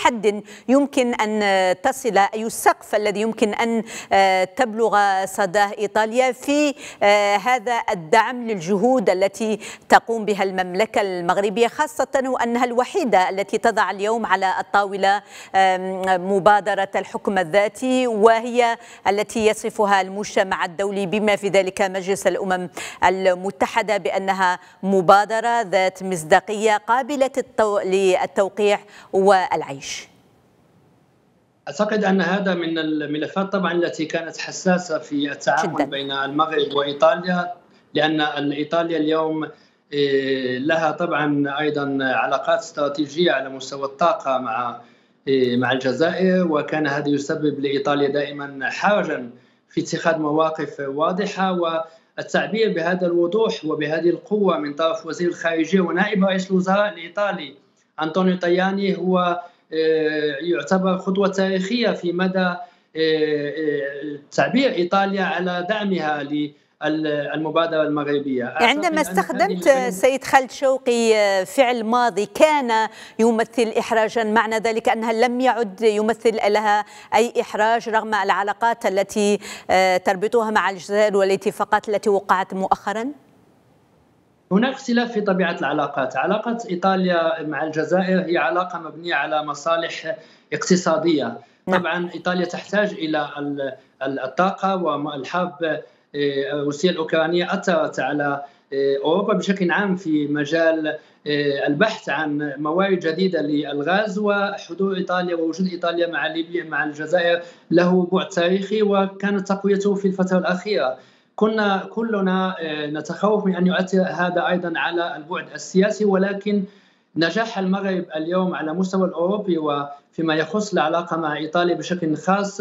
حد يمكن أن تصل، أي السقف الذي يمكن أن تبلغ صداه إيطاليا في هذا الدعم للجهود التي تقوم بها المملكة المغربية، خاصة وأنها الوحيدة التي تضع اليوم على الطاولة مبادرة الحكم الذاتي، وهي التي يصفها المجتمع الدولي بما في ذلك مجلس الأمم المتحدة بأنها مبادرة ذات مصداقية قابلة للتوقيع والعيش؟ أعتقد أن هذا من الملفات طبعا التي كانت حساسة في التعامل جداً بين المغرب وإيطاليا، لأن إيطاليا اليوم لها طبعا أيضا علاقات استراتيجية على مستوى الطاقة مع الجزائر، وكان هذا يسبب لإيطاليا دائما حرجا في اتخاذ مواقف واضحة، والتعبير بهذا الوضوح وبهذه القوة من طرف وزير الخارجية ونائب رئيس الوزراء الإيطالي أنطونيو تاياني هو يعتبر خطوة تاريخية في مدى تعبير إيطاليا على دعمها للمبادرة المغربية. عندما استخدمت سيد خالد شوقي فعل ماضي كان يمثل إحراجا، معنى ذلك أنها لم يعد يمثل لها أي إحراج رغم العلاقات التي تربطها مع الجزائر والاتفاقات التي وقعت مؤخرا؟ هناك اختلاف في طبيعة العلاقات. علاقة إيطاليا مع الجزائر هي علاقة مبنية على مصالح اقتصادية. طبعا إيطاليا تحتاج إلى الطاقة، والحرب الروسية الأوكرانية أثرت على أوروبا بشكل عام في مجال البحث عن موارد جديدة للغاز، وحضور إيطاليا ووجود إيطاليا مع ليبيا مع الجزائر له بعد تاريخي، وكانت تقويته في الفترة الأخيرة. كنا كلنا نتخوف من أن يؤثر هذا أيضا على البعد السياسي، ولكن نجاح المغرب اليوم على مستوى الأوروبي وفيما يخص العلاقة مع إيطاليا بشكل خاص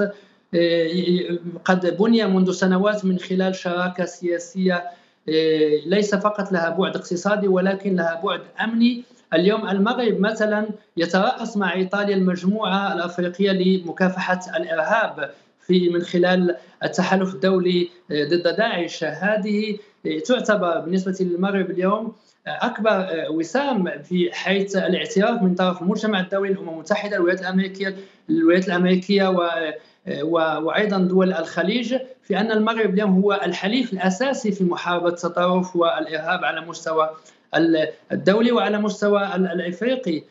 قد بني منذ سنوات من خلال شراكة سياسية ليس فقط لها بعد اقتصادي ولكن لها بعد أمني. اليوم المغرب مثلا يترأس مع إيطاليا المجموعة الأفريقية لمكافحة الإرهاب من خلال التحالف الدولي ضد داعش. هذه تعتبر بالنسبة للمغرب اليوم أكبر وسام في حيث الاعتراف من طرف المجتمع الدولي، الأمم المتحدة، الولايات الأمريكية وأيضا دول الخليج، في أن المغرب اليوم هو الحليف الأساسي في محاربة التطرف والإرهاب على مستوى الدولي وعلى مستوى الإفريقي.